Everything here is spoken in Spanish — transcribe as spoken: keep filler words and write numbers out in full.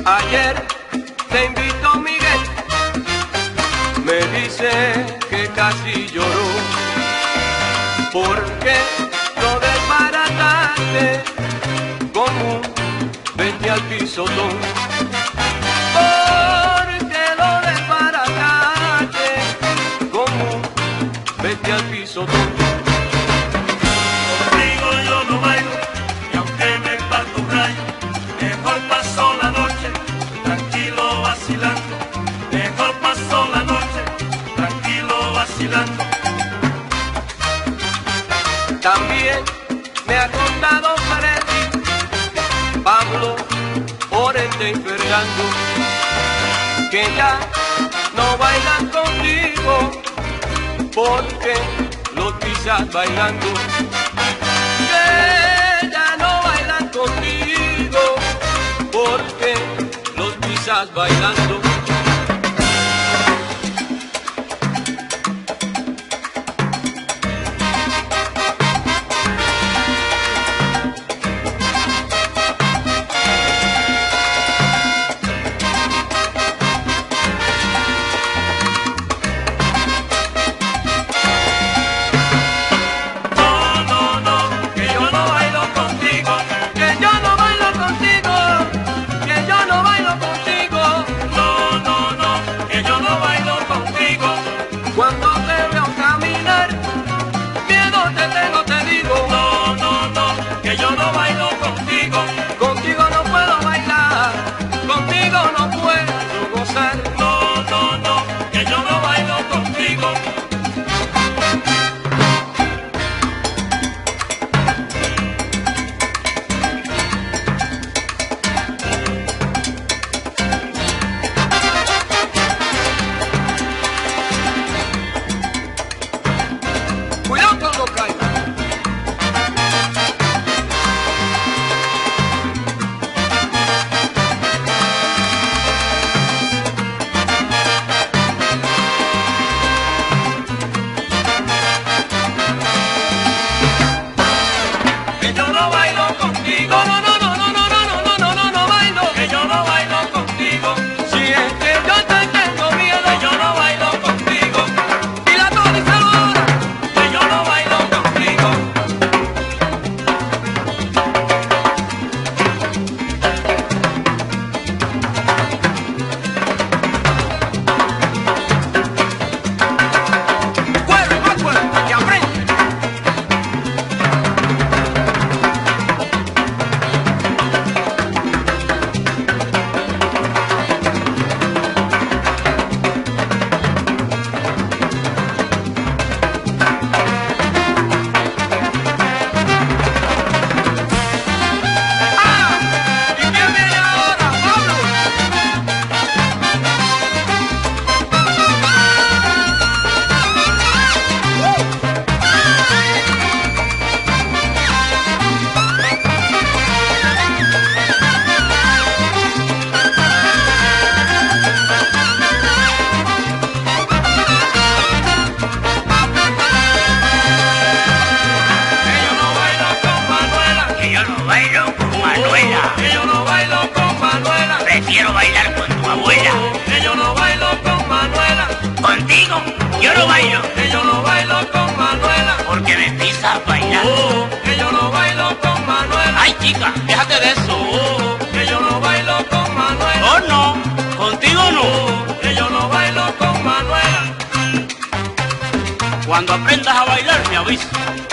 Ayer te invitó Miguel, me dice que casi lloró, porque lo desbarataste como un vete al pisotón. Porque lo desbarataste como un vete al pisotón. Contigo yo no bailo, y aunque me parto un rayo, mejor paso la noche, tranquilo vacilando. Mejor paso la noche, tranquilo vacilando. También me ha contado Freddy, Pablo, Orente y Fernando, que ya no bailan contigo, porque los pisas bailando. Que ya no bailan contigo, porque los pisas bailando. Cuando te veo caminar, miedo te tengo, te digo. No, no, no, que yo no bailo contigo. Contigo no puedo bailar, contigo no puedo gozar. No, no, no, que yo no bailo contigo. Cuidado con los caídos. Que yo no bailo contigo. No, no, no, no, no, no, no, no, no, no, no bailo. Que yo no bailo contigo. Si es que yo te tengo miedo, Que yo no bailo contigo. y la díselo ahora. Que yo no bailo contigo. Cuero, más cuero, que aprende. Ah, ¿y quién viene ahora, Pablo? Que yo no bailo con Manuela. Que yo no bailo con Manuela. Que yo no bailo con Manuela. Prefiero bailar con tu abuela. Que yo no bailo con Manuela. Contigo yo no bailo, Que yo no bailo con Manuela. porque me pisas bailando. Oh, que yo no bailo con Manuela. Ay, chica, déjate de eso. Oh, que yo no bailo con Manuela. Oh, no, contigo no. Oh, que yo no bailo con Manuela. Cuando aprendas a bailar, me avisas.